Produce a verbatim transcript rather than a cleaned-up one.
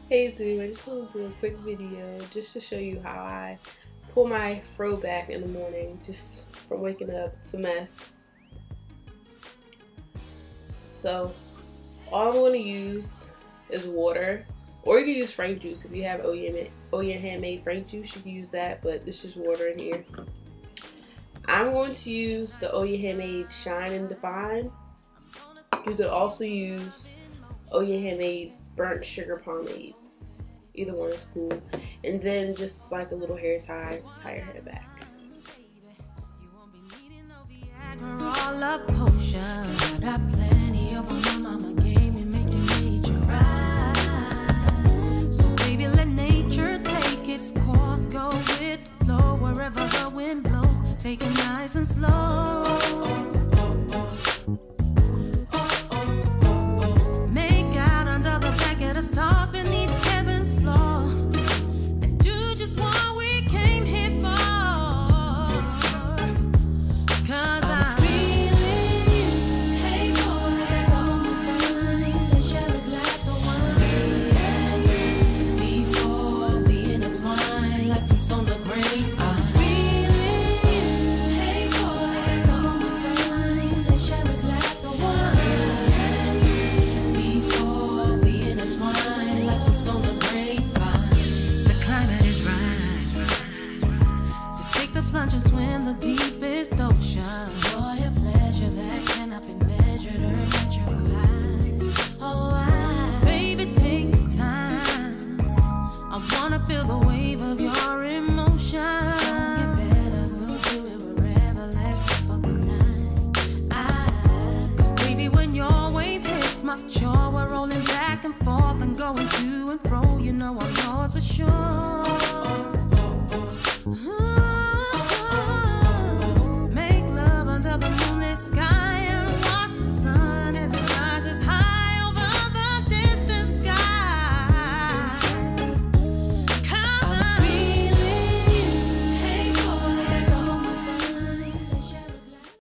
Hey Zoo, I just want to do a quick video just to show you how I pull my fro back in the morning just from waking up. It's a mess. So all I'm going to use is water, or you can use Frank juice. If you have Oya, Oya handmade Frank juice, you can use that, but it's just water in here. I'm going to use the Oya handmade Shine and Define. You could also use Oya handmade Burnt Sugar Pomade. Either one is cool. And then just like a little hair tie to tie your hair back. All up potion. Got plenty of my mama gave me, make you need your ride. So baby, let nature take its course. Go with the flow wherever the wind blows. Take it nice and slow. Oh, oh, oh, oh. Make out under the blanket of stars beneath heaven's floor. And do just what we came here for. Cause I'm feeling you. Hey boy, on my mind. Let's share a glass of wine. Before we intertwine like fruits on the grapevine. I'm feeling you. Hey boy, on my mind. Let's share a glass of wine. Before we intertwine like fruits on the grapevine. The climate is right to take the plunge and swim the deepest ocean. Joy and pleasure that cannot be measured or naturalized. Oh, I, baby, take the time. I wanna feel the wave of your emotion. Don't get better, we'll do it wherever. Let's go for the night. I, Cause baby, when your wave hits my shore, we're rolling back and forth and going to and fro. You know I'm yours for sure.